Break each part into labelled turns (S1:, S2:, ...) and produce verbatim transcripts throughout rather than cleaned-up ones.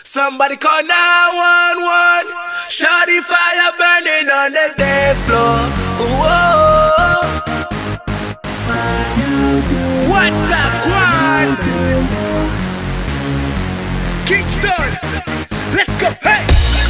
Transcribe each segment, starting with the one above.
S1: Somebody call nine one one. Shawty fire burning on the dance floor. Whoa. What a quad. Kingston. Let's go. Hey.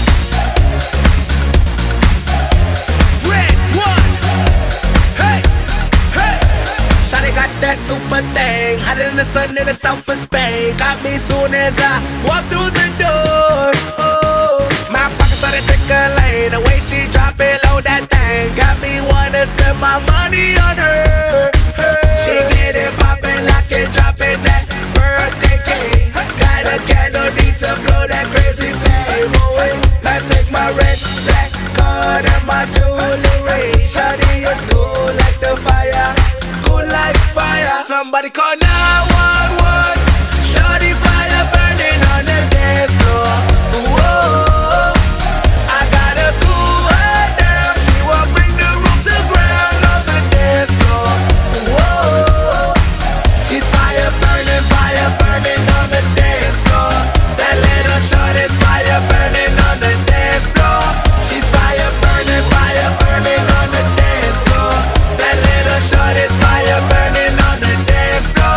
S1: Red one. Hey. Hey. Shawty got that super thing, hotter than the sun in the south of Spain. Got me soon as I walk through the door. Oh, my pocket started tickling, the way she drop it low, that thing got me wanna spend my money on her. her. She get it poppin', lock it, dropping that birthday cake. Got a candle, need to blow that crazy flame away. I take my red, black card and my jewelry. Shawty is cool like the fire, cool like fire. Somebody call nine one one. Shawty fire burning on the dance floor. Whoa, I gotta cool her down. She won't bring the room to ground on the dance floor. Whoa, she's fire burning, fire burning on the dance floor. That little shorty's fire burning on the dance floor. She's fire burning, fire burning on the dance floor. That little shorty's fire burning on the dance floor.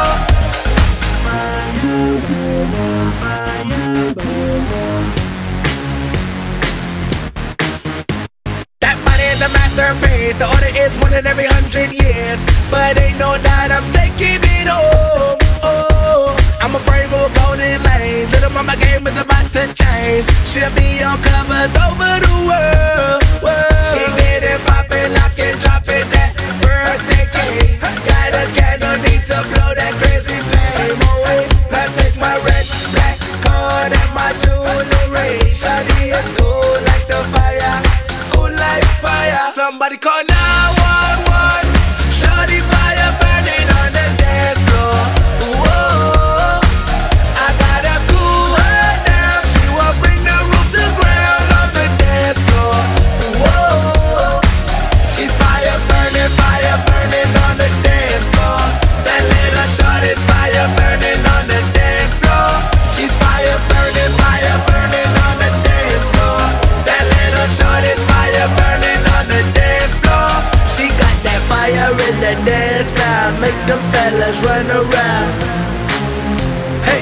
S1: That body is a masterpiece. The order is one in every hundred years, but ain't no doubt I'm taking it home. Oh, I'm afraid of golden lanes. Little mama game is about to change. She'll be on covers over the world. world. She get it poppin', lock it, dropping that birthday cake. Got a candle, need to blow that crazy flame away. I take my red, black card and my jewelry. Shawty is cool like the fire, cool like fire. Somebody call nine one one. Shawty fire burning on the dance floor. Whoa, I gotta cool her down. She won't bring the room to ground on the dance floor. Whoa, she's fire burning, fire burning on the dance floor. That little shorty's fire burning on the dance floor. She's fire burning, fire burning on the dance floor. That little shorty's fire burning on the dance floor. She got that fire in the dance now, make them fellas run around. Hey,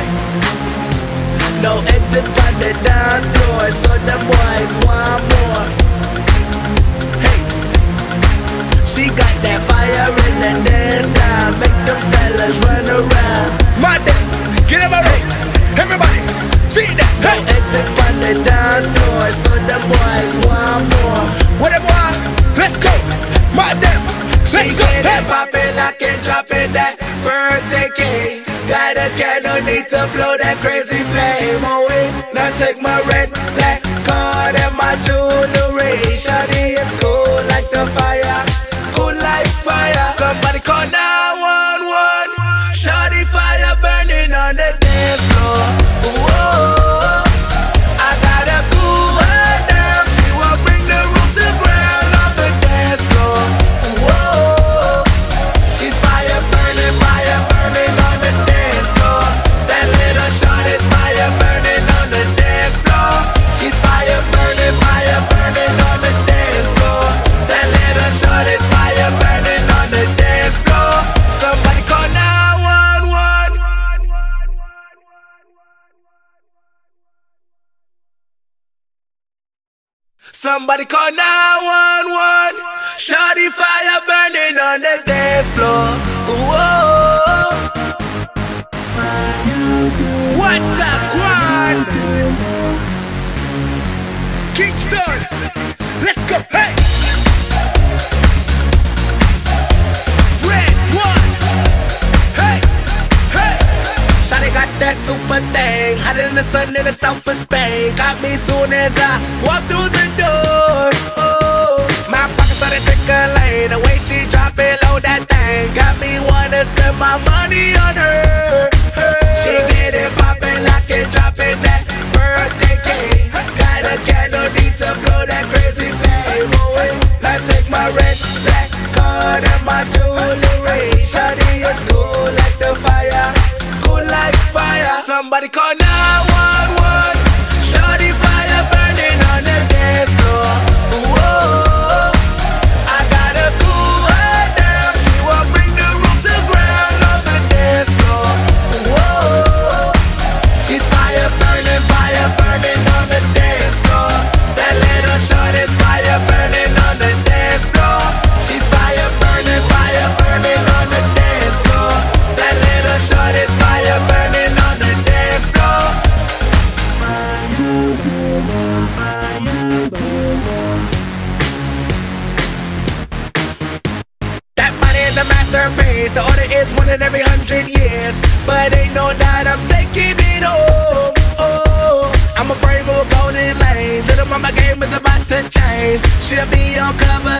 S1: no exit on the dance floor, so them boys want more. Hey, she got that fire in the dance now, make them fellas run around. My day, get in my room, everybody, see that. Hey, no exit on the dance floor, so them boys want more. What them want? Let's go, my damn, let's she go. Get hey, poppin', lock it, dropping that birthday cake. Got a candle, need to blow that crazy flame away. Now take my red, black card and my jewelry. Shawty is cool like the fire, cool like fire. Somebody call nine one one. Shawty fire burning on the dance floor. Whoa, I gotta cool her down. She won't bring the room to ground on the dance floor. Whoa, she's fire burning, fire burning on the dance floor. That little shorty's fire burning on the dance floor. She's fire burning, fire burning on the dance floor. That little shorty's fire burning on the dance floor. Somebody call nine one one. Somebody call nine one one. Shawty fire burning on the dance floor. Whoa, what a quad. Kingston, let's go. Hey, red one. Hey, hey. Shawty got that super thing, hotter than the sun in the south of Spain. Got me soon as I walk through the door. Oh, my pocket started tickling, the way she drop it low, that thing got me wanna spend my money on her. her. She get it poppin', lock it, dropping that birthday cake. Got a candle, need to blow that crazy flame away. I take my red, black card and my jewelry. Shawty is cool like the fire, cool like fire. Somebody call nine one one. their pace. The order is one in every hundred years, but ain't no doubt I'm taking it home. Oh, I'm afraid we'll go in lanes. Little mama game is about to change. She'll be on cover